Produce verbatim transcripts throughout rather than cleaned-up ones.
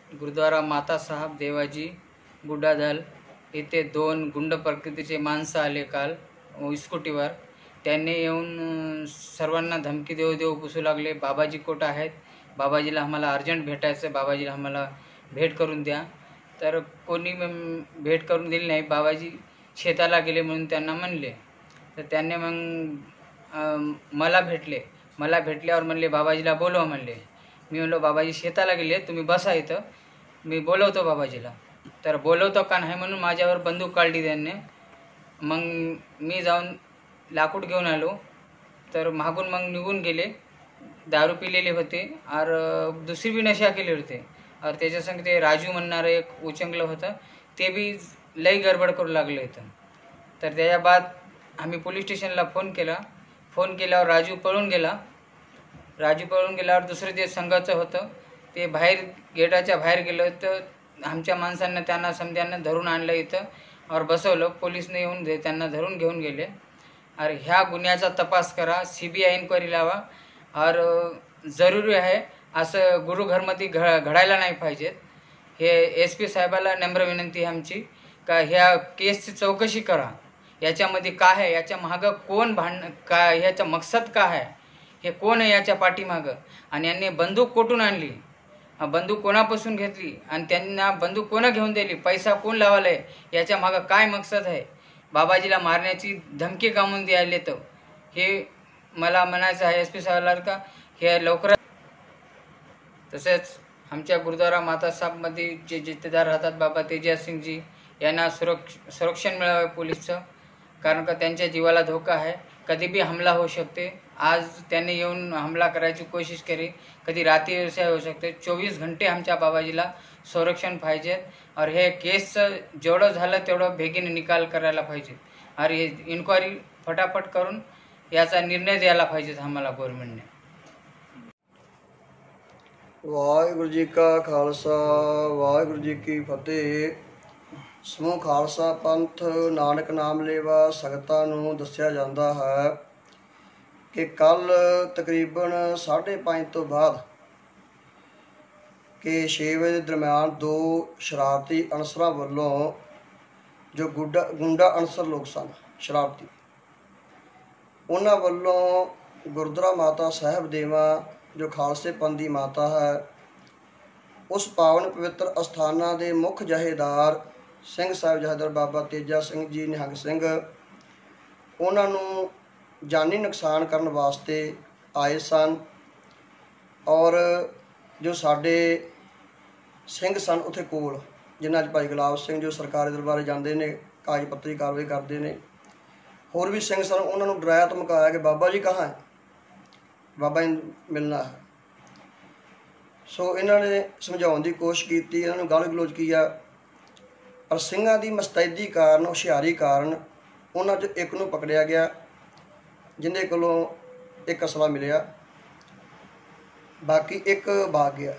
गुरुद्वारा माता साहेब देवाजी गुड्डादल इथे दोन गुंड प्रकृतीचे माणसं आले काल स्कूटीवर। त्यांनी येऊन सर्वांना धमकी देऊ देऊ पुसू लागले। बाबाजी कोट आहेत, बाबाजीला आम्हाला अर्जंट भेटायचं, बाबाजीला आम्हाला भेट करून द्या। तर कोणी भेट करून दिली नाही। बाबाजी शेताला गेले म्हणून त्यांना म्हणले। तर त्यांनी मग मला भेटले मला भेटल्यावर म्हणले बाबाजीला बोलवा म्हणले। मी म्हणलो बाबाजी शेताला गेले, तुम्ही बसा इथं, मी बोलवतो बाबाजीला। तर बोलवतो का नाही म्हणून माझ्यावर बंदूक काढली त्यांनी। मग मी जाऊन लाकूड घेऊन आलो, तर मागून मग निघून गेले। दारू पिलेले होते और दुसरी भी नशा केले होते और त्याच्या संग ते राजू म्हणणारं एक उचंगलं होतं, ते बी लई गडबड करू लागले इथं। तर त्याच्या बाद आम्ही पोलीस स्टेशनला फोन केला। फोन केल्यावर राजू पळून गेला। राजू पळून गेल्यावर दुसरं जे संघाचं होतं ते बाहेर गेटाच्या बाहेर गेलं। तर आमच्या माणसांना त्यांना समध्यांना धरून आणलं इथं और बसवलं। पोलीसने येऊन त्यांना धरून घेऊन गेले। और ह्या गुन्ह्याचा तपास करा, सी बी आय इन्क्वायरी लावा और जरुरी आहे असं गुरुघरमध्ये घ घडायला नाही पाहिजेत। हे एस पी साहेबाला नम्र विनंती आहे आमची का ह्या केसची चौकशी करा। याच्यामध्ये काय आहे, याच्या मागं कोण भांड काय, ह्याचा मकसद काय आहे, हे कोण आहे याच्या पाठीमागं, आणि यांनी बंदूक कोठून आणली, बंदूक कोणापासून घेतली आणि त्यांना बंदूक कोणा घेऊन दिली, पैसा कोण लावलाय, याच्या मागं काय मकसद आहे, बाबाजीला मारण्याची धमकी कामून द्यायला तर हे मला म्हणायचं आहे एस पी साहेबाला का हे लवकर। तसेच आमच्या गुरुद्वारा माता साहेबमध्ये जे जितेदार राहतात बाबा तेजसिंगजी यांना सुरक्ष संरक्षण मिळावे पोलीसचं, कारण का त्यांच्या जीवाला धोका आहे, कधी भी हमला होऊ शकते। आज त्यांनी येऊन हमला करायची कोशिश केली, कधी रात्री व्यवसाय होऊ शकते। चोवीस घंटे आमच्या बाबाजीला संरक्षण पाहिजे और हे केसचं जेवढं झालं तेवढं बेगीन निकाल करायला पाहिजे और हे इन्क्वायरी फटाफट करून याचा निर्णय द्यायला पाहिजे आम्हाला गव्हर्नमेंटने। वाहिगुरू जी का खालसा वाहिगुरू जी की फतेह। समूह खालसा पंथ नानक नाम लेवा संगतां नूं दस्सिया जांदा है कि कल तकरीबन साढ़े पाँच तो बाद के छे बजे के दरम्यान दो शरारती अनसरां वालों जो गुंडा गुंडा अनसर लोग सन शरारती, उन्हां वालों गुरुद्वारा माता साहिब देवा जो खालसे पंथ दी माता है उस पावन पवित्र अस्थाना के मुख जहेदार सिंह साहिब जहेदार बाबा तेजा सिंह जी निहंग सिंह उन्होंने जानी नुकसान करने वास्ते आए सन और जो साडे सिंह सन उत्थे कोल जिन्हां च भाई गुलाब सिंह जो सरकारी दरबारे जाते हैं कागज पत्तरी कार्रवाई करते हैं, होर भी सिंह सन, उन्होंने डराया धमकाया कि बाबा जी कहाँ है, बाबा जी मिलना है। सो इन्होंने समझाने की कोशिश की, इन्होंने गाल गलोच किया पर सिंघां की मुस्तैदी कारण हुशियारी कारण उन्हां चों एक नूं पकड़िया गया जिंदे कोलों एक असला मिलिया, बाकी एक भाग गया।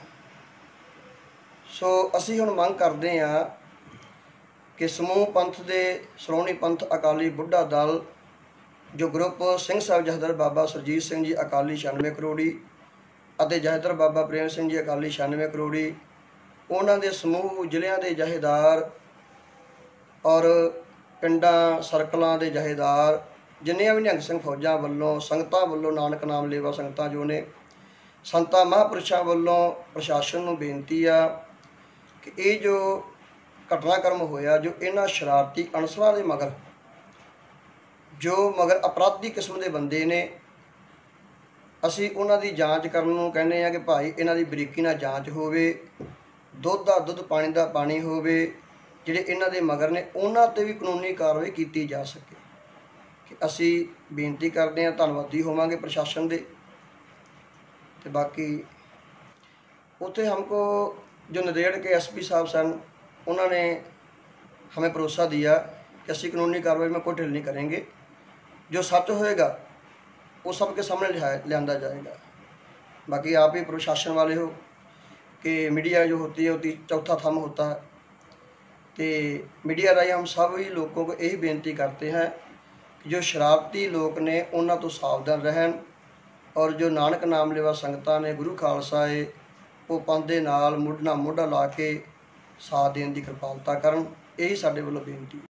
सो असी हुण मंग करते हैं कि समूह पंथ दे श्रोमणी पंथ अकाली बुढ़ा दल जो ग्रुप सिंह साहिब जहेदार बाबा सुरजीत सिंह जी अकाली छियानवे करोड़ी अते जहेदार बाबा प्रेम सिंह जी अकाली छियानवे करोड़ी उन्हां दे समूह जिलियां दे जहेदार और पिंडां सर्कलों के जहेदार जिन्नियां भी निहंग सिंह फौजां वल्लों संगतां वल्लों नानक नाम लेवा संगतां जो ने संतां महापुरुषां वल्लों प्रशासन नूं बेनती आ कि ये जो घटनाक्रम होया जो इन्हां शरारती अनसरां दे मगर जो मगर अपराधी किस्म के बंदे ने असी उन्हां दी जांच करन नूं कहने आ कि भाई इन्हां दी बरीकी नाल जांच होवे, दुध दा दुध पानी दा पानी होवे, जिहड़े इन्हां दे मगर ने उन्हां ते भी कानूनी कार्रवाई की जा सके कि असी बेनती करते हैं। धन्नवादी होवांगे प्रशासन दे। ते बाकी उत्थे हमको जो नदेड़ के एस पी साहब सन उन्होंने हमें भरोसा दिया कि असी कानूनी कार्रवाई में कोई ढिल नहीं करेंगे, जो सच होएगा वो सबके सामने लिया जाएगा। बाकी आप ही प्रशासन वाले हो कि मीडिया जो होती है उसकी चौथा थंब होता है, तो मीडिया राही हम सभी लोगों को यही बेनती करते हैं कि जो शरारती लोग ने उन्होंने तो सावधान रहन और जो नानक नाम लेवा संगतां ने गुरु खालसा है ਉਹ ਪੰਥ ਦੇ ਨਾਲ ਮੁੱਢ ਨਾਲ ਮੋਢਾ ਲਾ ਕੇ ਸਾਥ ਦੇਣ ਦੀ ਕਿਰਪਾਲਤਾ ਕਰਨ। ਇਹੀ ਸਾਡੇ ਵੱਲੋਂ ਬੇਨਤੀ।